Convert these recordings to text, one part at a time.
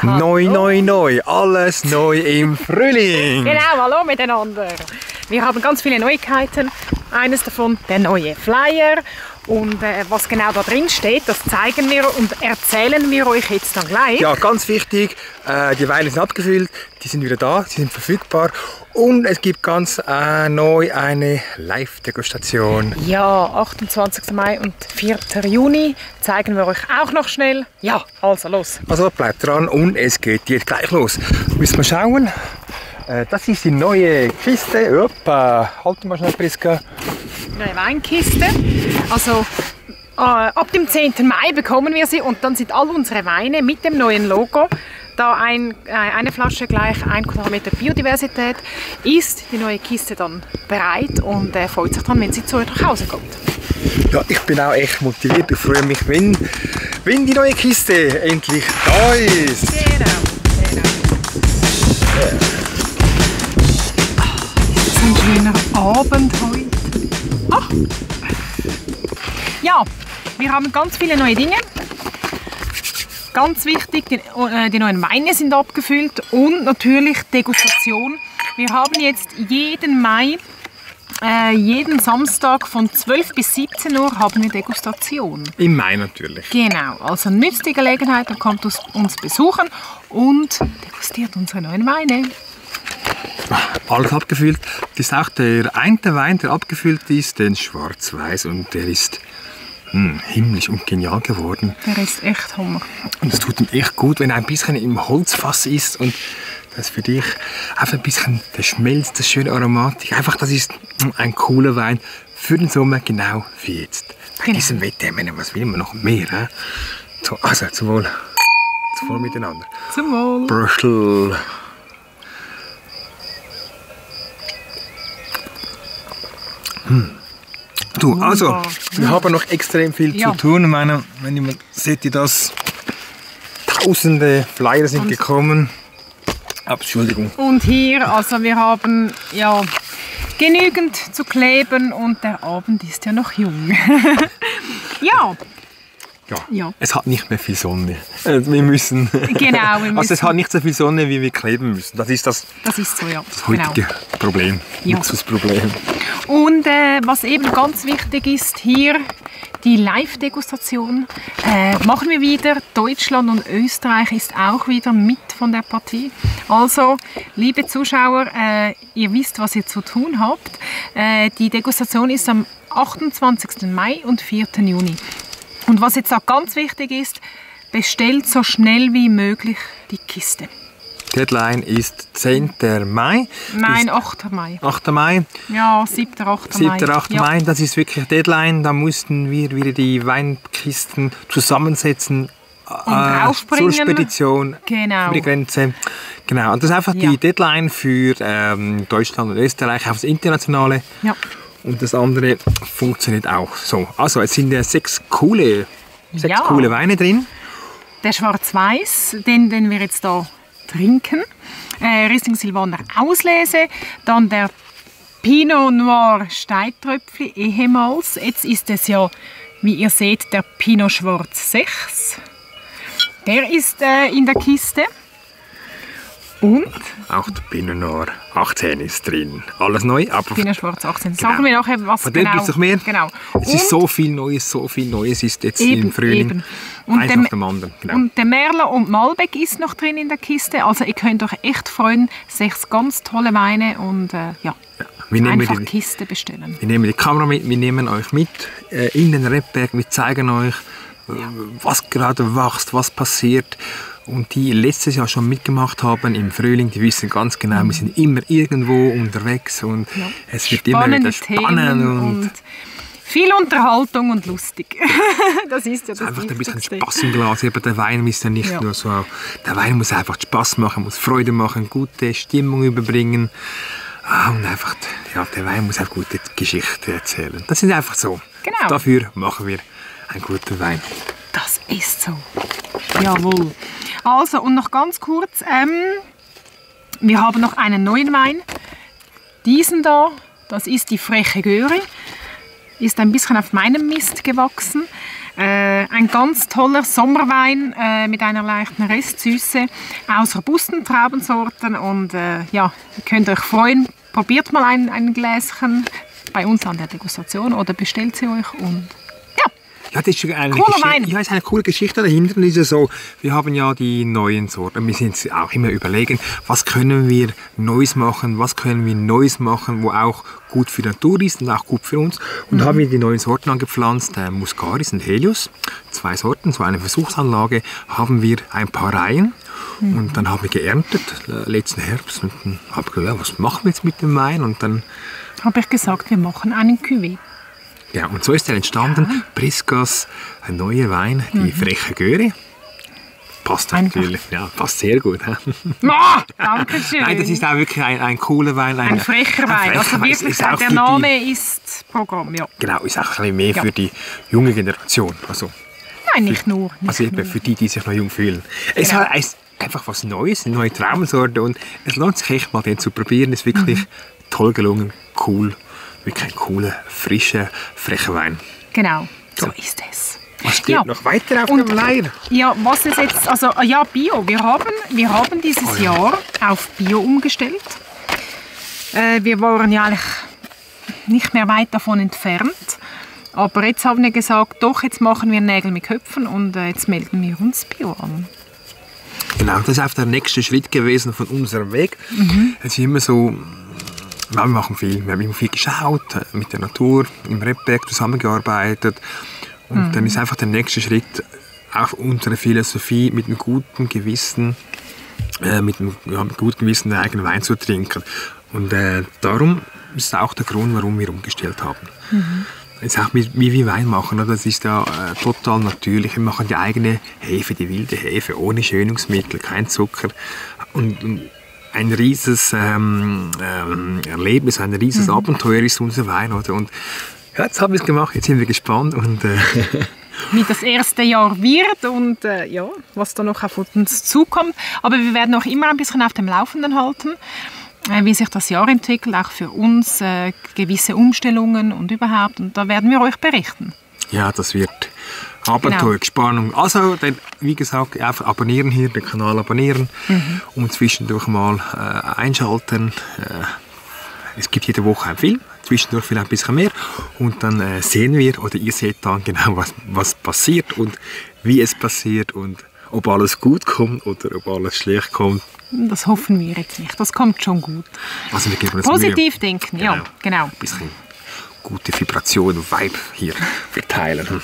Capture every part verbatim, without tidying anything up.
Neu, neu, neu, alles neu im Frühling. Genau, hallo miteinander. Wir haben ganz viele Neuigkeiten. Eines davon der neue Flyer. Und äh, was genau da drin steht, das zeigen wir und erzählen wir euch jetzt dann gleich. Ja, ganz wichtig, äh, die Weine sind abgefüllt, die sind wieder da, sie sind verfügbar. Und es gibt ganz äh, neu eine Live-Degustation. Ja, achtundzwanzigsten Mai und vierten Juni zeigen wir euch auch noch schnell. Ja, also los. Also bleibt dran und es geht jetzt gleich los. Müssen wir schauen. Äh, das ist die neue Kiste. Opa, halt mal schnell, Priska. Eine Weinkiste. Also äh, ab dem zehnten Mai bekommen wir sie und dann sind all unsere Weine mit dem neuen Logo. Da ein, äh, eine Flasche gleich ein Quadratmeter Biodiversität ist die neue Kiste dann bereit und äh, freut sich dann, wenn sie zu euch nach Hause kommt. Ja, ich bin auch echt motiviert. Ich freue mich, wenn, wenn die neue Kiste endlich da ist. Genau, genau. Yeah. Das ist ein schöner Abend heute. Ach. Ja, wir haben ganz viele neue Dinge. Ganz wichtig, die, äh, die neuen Weine sind abgefüllt und natürlich Degustation. Wir haben jetzt jeden Mai, äh, jeden Samstag von zwölf bis siebzehn Uhr haben wir Degustation. Im Mai natürlich. Genau, also nützt die Gelegenheit, dann kommt uns, uns besuchen und degustiert unsere neuen Weine. Alles abgefüllt. Das ist auch der eine Wein, der abgefüllt ist, den Schwarz-Weiß, und der ist mh, himmlisch und genial geworden. Der ist echt Hammer. Und es tut ihm echt gut, wenn er ein bisschen im Holzfass ist und das für dich einfach ein bisschen der Schmelz, das schöne Aromatik. Einfach, das ist ein cooler Wein für den Sommer, genau wie jetzt. Bei Genau. diesem Wetter, was will man noch mehr? He? So, also, zum Wohl. Zum Wohl miteinander. Zum Wohl. Brüssel. Hm. Du, also, wir haben noch extrem viel Ja. zu tun. Ich meine, wenn ihr mal seht, ihr das, tausende Flyer sind Und- gekommen. Entschuldigung. Und hier, also wir haben ja genügend zu kleben und der Abend ist ja noch jung. ja, Ja, Ja. es hat nicht mehr viel Sonne. Äh, Wir müssen. Genau, wir Also es müssen- hat nicht so viel Sonne, wie wir kleben müssen. Das ist das, das ist so, ja. das heutige Problem. Ja. Luxusproblem. Und äh, was eben ganz wichtig ist, hier die Live-Degustation äh, machen wir wieder. Deutschland und Österreich ist auch wieder mit von der Partie. Also, liebe Zuschauer, äh, ihr wisst, was ihr zu tun habt. Äh, die Degustation ist am achtundzwanzigsten Mai und vierten Juni. Und was jetzt auch ganz wichtig ist, bestellt so schnell wie möglich die Kiste. Deadline ist zehnten Mai. Nein, Bis achten Mai. achten Mai. Ja, siebten, achten Mai. siebten achten Ja. Mai, das ist wirklich Deadline. Da mussten wir wieder die Weinkisten zusammensetzen. Und raufbringen. Zur Spedition Genau. über die Grenze. Genau, und das ist einfach Ja. die Deadline für ähm, Deutschland und Österreich, auf das Internationale. Ja. Und das andere funktioniert auch so. Also, es sind ja sechs coole, sechs Ja. coole Weine drin. Der Schwarz-Weiß, den, den wir jetzt da trinken. Äh, Riesling Silvaner Auslese. Dann der Pinot Noir Steintröpfli ehemals. Jetzt ist es ja, wie ihr seht, der Pinot Schwarz sechs. Der ist äh, in der Kiste. Und Auch der Pinot Noir achtzehn ist drin. Alles neu, aber Pinot Schwarz achtzehn. Genau. Sagen wir nachher, was von dem genau. gibt es noch mehr. Genau. Es ist so viel Neues, so viel Neues ist jetzt Eben, im Frühling. eben. Und Eins dem- nach dem anderen. Genau. Und der Merlot und Malbec ist noch drin in der Kiste. Also ihr könnt euch echt freuen. Sechs ganz tolle Weine und äh, ja, wir, nehmen einfach die, Kiste bestellen. wir nehmen die Kamera mit, wir nehmen euch mit äh, in den Rebberg, wir zeigen euch, äh, was gerade wächst, was passiert. Und die letztes Jahr schon mitgemacht haben im Frühling, die wissen ganz genau, wir sind immer irgendwo unterwegs und Ja. es wird immer wieder spannend Themen und, und viel Unterhaltung und lustig. Das ist ja das einfach ein bisschen Wichtigste. Spaß im Glas. Eben, der Wein ist ja nicht Ja. nur so, der Wein muss einfach Spaß machen, muss Freude machen, gute Stimmung überbringen. Ah, und einfach, ja, der Wein muss auch gute Geschichten erzählen. Das ist einfach so. Genau. Dafür machen wir einen guten Wein. Das ist so. Jawohl. Also, und noch ganz kurz, ähm, wir haben noch einen neuen Wein. Diesen da, das ist die Freche Göre. Ist ein bisschen auf meinem Mist gewachsen. Äh, ein ganz toller Sommerwein äh, mit einer leichten Restsüße aus robusten Traubensorten. Und äh, ja, ihr könnt euch freuen. Probiert mal ein, ein Gläschen bei uns an der Degustation oder bestellt sie euch. Und ja, das ist eine, Cooler Wein. ja, ist eine coole Geschichte dahinter. Und ist ja so, wir haben ja die neuen Sorten. Wir sind uns auch immer überlegen, was können wir Neues machen, was können wir Neues machen, wo auch gut für die Natur ist und auch gut für uns. Und da mhm. haben wir die neuen Sorten angepflanzt, äh, Muscaris und Helios. Zwei Sorten, so eine Versuchsanlage, haben wir ein paar Reihen. Mhm. Und dann haben wir geerntet, äh, letzten Herbst. Und dann habe ich gesagt, ja, was machen wir jetzt mit dem Wein? Und dann habe ich gesagt, wir machen einen Cuvée. Ja, und so ist er entstanden. Ja. Priscas, ein neuer Wein, die mhm. freche Göre. Passt Einfach. natürlich, ja, passt sehr gut. Oh, danke schön. Nein, das ist auch wirklich ein, ein cooler Wein. Ein, ein frecher Wein. Frecher also wirklich, ist der Name die, ist Programm, ja. Genau, ist auch ein bisschen mehr ja. für die junge Generation. Also Nein, nicht für, nur. Nicht also eben nur. für die, die sich noch jung fühlen. Es genau. ist einfach was Neues, eine neue Traubensorte und es lohnt sich echt mal, den zu probieren. Es ist wirklich mhm. toll gelungen, cool. Wirklich ein cooler, frischer, frecher Wein. Genau, so, so ist es. Was steht ja. noch weiter auf Und, dem Leier? Ja, was ist jetzt, also ja, Bio. Wir haben, wir haben dieses oh, ja. Jahr auf Bio umgestellt. Äh, wir waren ja eigentlich nicht mehr weit davon entfernt. Aber jetzt haben wir gesagt, doch, jetzt machen wir Nägel mit Köpfen und äh, jetzt melden wir uns Bio an. Genau, das ist auch der nächste Schritt gewesen von unserem Weg. Mhm. Es ist immer so, wir machen viel, wir haben immer viel geschaut, mit der Natur, im Rebberg zusammengearbeitet. Und mhm. dann ist einfach der nächste Schritt auf unsere Philosophie mit einem guten Gewissen, äh, mit einem ja, mit gutem Gewissen einen eigenen Wein zu trinken. Und äh, darum ist auch der Grund, warum wir umgestellt haben. Mhm. Jetzt auch wie, wie wir Wein machen, das ist ja äh, total natürlich. Wir machen die eigene Hefe, die wilde Hefe, ohne Schönungsmittel, kein Zucker. Und, und ein riesiges ähm, ähm, Erlebnis, ein riesiges mhm. Abenteuer ist unser Wein. Oder? Und ja, jetzt haben wir es gemacht, jetzt sind wir gespannt. Und, äh wie das erste Jahr wird und äh, ja, was da noch auf uns zukommt. Aber wir werden auch immer ein bisschen auf dem Laufenden halten, äh, wie sich das Jahr entwickelt, auch für uns, äh, gewisse Umstellungen und überhaupt. Und da werden wir euch berichten. Ja, das wird Abenteuer, genau. Spannung. Also, dann, wie gesagt, einfach abonnieren hier, den Kanal abonnieren mhm. und zwischendurch mal äh, einschalten. Äh, es gibt jede Woche einen Film, zwischendurch vielleicht ein bisschen mehr und dann äh, sehen wir oder ihr seht dann genau, was, was passiert und wie es passiert und ob alles gut kommt oder ob alles schlecht kommt. Das hoffen wir jetzt nicht, das kommt schon gut. Also wir geben uns Positiv Mühe. denken, genau. ja, genau. Ein bisschen gute Vibration und Vibe hier verteilen.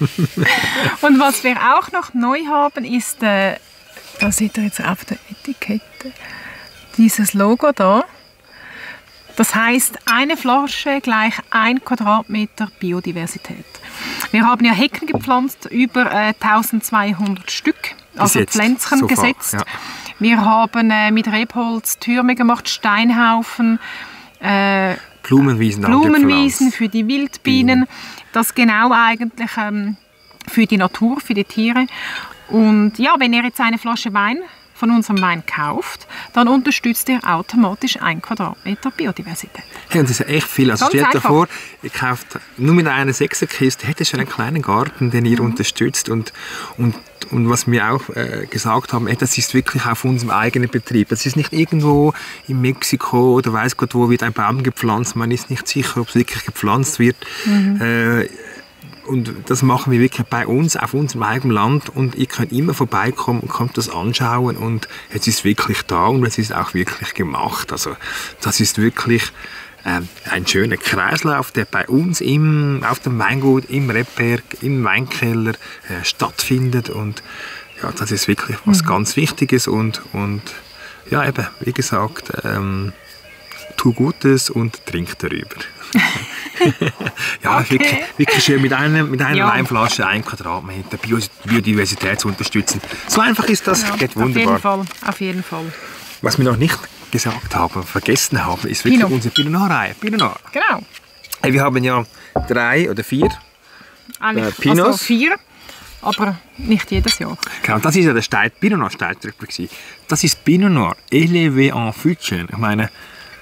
Und was wir auch noch neu haben, ist, äh, da seht ihr jetzt auf der Etikette, dieses Logo da. Das heisst, eine Flasche gleich ein Quadratmeter Biodiversität. Wir haben ja Hecken gepflanzt, über äh, eintausendzweihundert Stück, also Gesetzt. Pflänzchen So gesetzt. ja. Wir haben äh, mit Rebholz Türme gemacht, Steinhaufen, äh, Blumenwiesen, Blumenwiesen für die Wildbienen. Das genau eigentlich ähm, für die Natur, für die Tiere. Und ja, wenn ihr jetzt eine Flasche Wein von unserem Wein kauft, dann unterstützt ihr automatisch ein Quadratmeter Biodiversität. Hey, und das ist echt viel. Also stellt euch vor, ihr kauft nur mit einer Sechserkiste, hättet schon einen kleinen Garten, den ihr mhm. unterstützt. Und, und, und was wir auch äh, gesagt haben, ey, das ist wirklich auf unserem eigenen Betrieb. Das ist nicht irgendwo in Mexiko oder weiß Gott wo wird ein Baum gepflanzt. Man ist nicht sicher, ob es wirklich gepflanzt wird. Mhm. Äh, Und das machen wir wirklich bei uns, auf unserem eigenen Land. Und ihr könnt immer vorbeikommen und könnt das anschauen. Und es ist wirklich da und es ist auch wirklich gemacht. Also das ist wirklich äh, ein schöner Kreislauf, der bei uns im, auf dem Weingut, im Rebberg, im Weinkeller äh, stattfindet. Und ja, das ist wirklich was mhm. ganz Wichtiges. Und, und ja, eben, wie gesagt, ähm, tu Gutes und trink darüber. Ja, okay. wirklich, wirklich schön mit einer, mit einer ja. Weinflasche ein Quadratmeter Biodiversität zu unterstützen. So einfach ist das, ja, geht wunderbar. Auf jeden Fall, auf jeden Fall. Was wir noch nicht gesagt haben, vergessen haben, ist wirklich Pinot. Unsere Pinot Noir-Reihe. Pinot Noir. Genau. Hey, wir haben ja drei oder vier äh, Pinots. Also vier, aber nicht jedes Jahr. Genau, das ist ja der Steit, Pinot Noir Steitrüppler. Das ist Pinot Noir élevé en fût. Ich meine,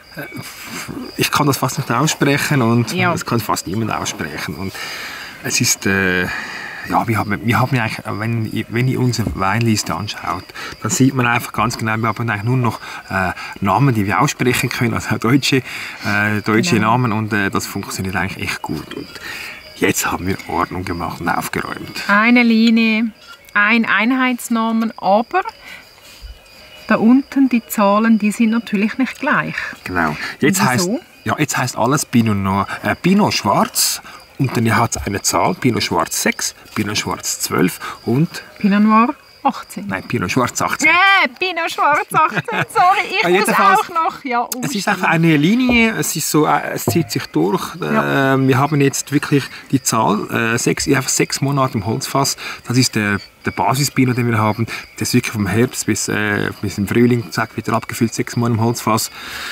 ich kann das fast nicht aussprechen und ja. das kann fast niemand aussprechen. Und es ist, äh, ja, wir haben, wir haben eigentlich, wenn, wenn ihr unsere Weinliste anschaut, dann sieht man einfach ganz genau, wir haben eigentlich nur noch äh, Namen, die wir aussprechen können, also auch deutsche, äh, deutsche genau. Namen und äh, das funktioniert eigentlich echt gut. Und jetzt haben wir Ordnung gemacht und aufgeräumt. Eine Linie, ein Einheitsnamen, aber da unten die Zahlen, die sind natürlich nicht gleich. Genau. Jetzt heißt, ja, jetzt heißt alles Pinot Noir, äh, Pinot Schwarz und dann hat es eine Zahl, Pinot Schwarz sechs, Pinot Schwarz zwölf und Pinot Noir achtzehn. Nein, Pinot Schwarz achtzehn. Ja, Pinot Schwarz achtzehn, sorry, ich muss auch noch. Ja, es ist einfach eine Linie, es, ist so, es zieht sich durch. Ja. Äh, wir haben jetzt wirklich die Zahl, äh, sechs, einfach sechs Monate im Holzfass. Das ist der, der Basis-Pinot, den wir haben. Das ist wirklich vom Herbst bis, äh, bis im Frühling, zack, wieder abgefüllt, sechs Monate im Holzfass.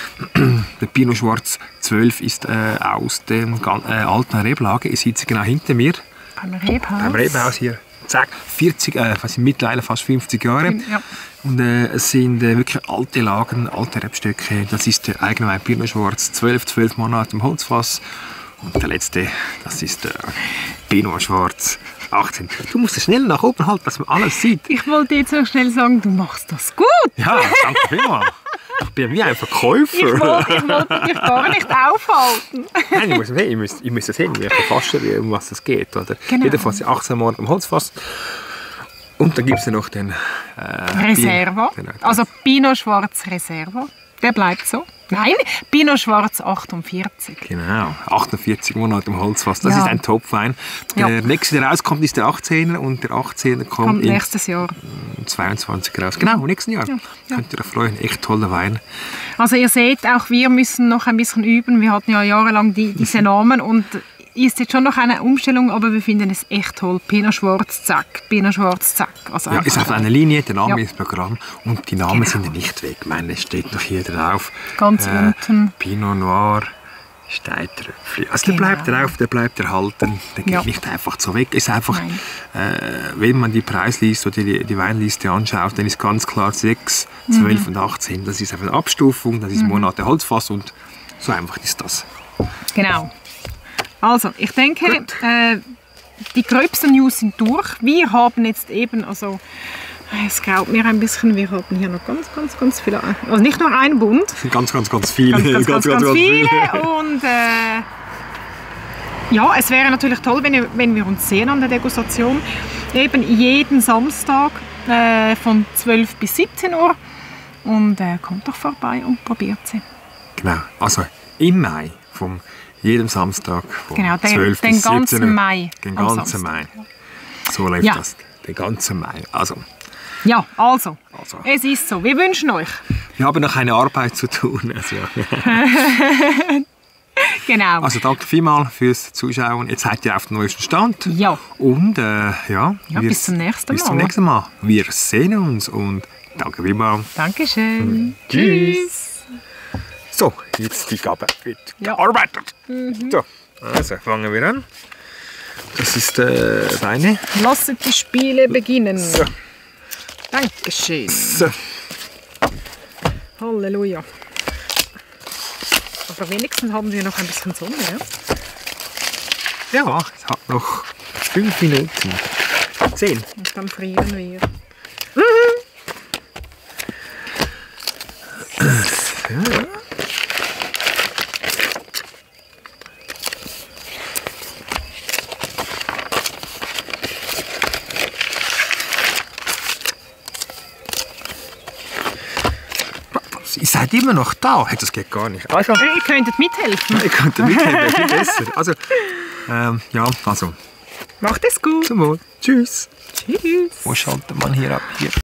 Der Pinot Schwarz zwölf ist äh, aus der äh, alten Reblage. Ihr seht sie genau hinter mir. Beim Rebhaus. Beim Rebhaus hier. Zack, vierzig, äh, mittlerweile fast fünfzig Jahre. Ja. Und äh, es sind äh, wirklich alte Lagen, alte Rebstöcke. Das ist der eigene Wein Pinot Schwarz, zwölf, zwölf Monate im Holzfass. Und der letzte, das ist der Pinot Schwarz achtzehn. Du musst es schnell nach oben halten, dass man alles sieht. Ich wollte jetzt noch schnell sagen, du machst das gut. Ja, danke vielmals. Ich bin wie ein Verkäufer. Ich wollte, ich wollte dich gar nicht aufhalten. Nein, ich muss, hey, ich muss, ich muss das hin, wie fast um was es geht. Oder? Genau. Jedenfalls achtzehn Monate im Holzfass. Und dann gibt es ja noch den... Äh, Reserva. Genau, also Pinot Schwarz Reserva. Der bleibt so. Nein, Pinot Schwarz achtundvierzig. Genau, achtundvierzig Monate im Holzfass. Das ja. ist ein Topwein. Der ja. nächste, der rauskommt, ist der achtzehner und der achtzehner kommt, kommt nächstes Jahr. zweiundzwanzig raus. Genau, im nächsten Jahr. Ja. Ja. Könnt ihr euch freuen. Echt toller Wein. Also ihr seht, auch wir müssen noch ein bisschen üben. Wir hatten ja jahrelang die, diese Namen und ist jetzt schon noch eine Umstellung, aber wir finden es echt toll. Pinot Schwarz, zack, Pinot Schwarz, zack. Also ja, ist auf einer Linie, der Name ja. ist Programm und die Namen genau. sind ja nicht weg. Ich meine, es steht noch hier drauf. Ganz äh, unten. Pinot Noir, Steintröpfchen. Also genau. der bleibt drauf, der bleibt erhalten, der geht ja. nicht einfach so weg. Ist einfach, äh, wenn man die Preisliste oder die, die Weinliste anschaut, dann ist ganz klar sechs, zwölf mhm. und achtzehn. Das ist einfach eine Abstufung, das ist mhm. Monate Holzfass und so einfach ist das. Genau. Also, ich denke, äh, die gröbsten News sind durch. Wir haben jetzt eben, also, es graut mir ein bisschen, wir haben hier noch ganz, ganz, ganz viele, also nicht nur ein Bund. Ganz, ganz, ganz viele. Ganz, ganz, ganz, ganz, ganz viele. Und äh, ja, es wäre natürlich toll, wenn, wir, wenn wir uns sehen an der Degustation. Eben jeden Samstag äh, von zwölf bis siebzehn Uhr. Und äh, kommt doch vorbei und probiert sie. Genau, also im Mai vom jedem Samstag von genau, den, zwölf den bis siebzehn Uhr. Ganzen Mai. Den ganzen Mai. So läuft ja. das. Den ganzen Mai. Also. Ja, also, also. Es ist so. Wir wünschen euch. Wir haben noch eine Arbeit zu tun. Also, genau. Also danke vielmals fürs Zuschauen. Jetzt seid ihr auf dem neuesten Stand. Ja. Und äh, ja, ja bis zum nächsten Mal. Bis zum nächsten Mal. Wir sehen uns und danke vielmals. Dankeschön. Mhm. Tschüss. So, jetzt die Gabe wird ja. gearbeitet. Mhm. So, also fangen wir an. Das ist äh, deine. Lasset die Spiele beginnen. So. Dankeschön. So. Halleluja. Aber wenigstens haben wir noch ein bisschen Sonne, ja? Ja, es hat noch fünf Minuten. Zehn. Und dann frieren wir. Mhm. Ja. Ihr seid immer noch da. Das geht gar nicht. Also, ihr könntet mithelfen. Ihr könntet mithelfen, viel besser. Also, ähm, ja, also. Macht es gut. Zum Wohl. Tschüss. Tschüss. Wo schaltet man hier ab? Hier.